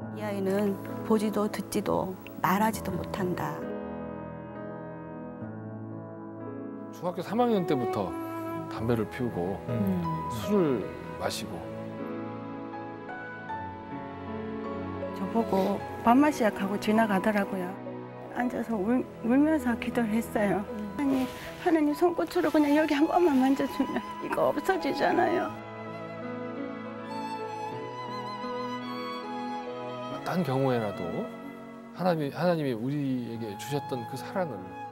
이 아이는 보지도 듣지도 말하지도 못한다. 중학교 3학년 때부터 담배를 피우고 술을 마시고. 저보고 밥맛이야 하고 지나가더라고요. 앉아서 울면서 기도를 했어요. 하나님 손끝으로 그냥 여기 한 번만 만져주면 이거 없어지잖아요. 어떤 경우에라도 하나님이 우리에게 주셨던 그 사랑을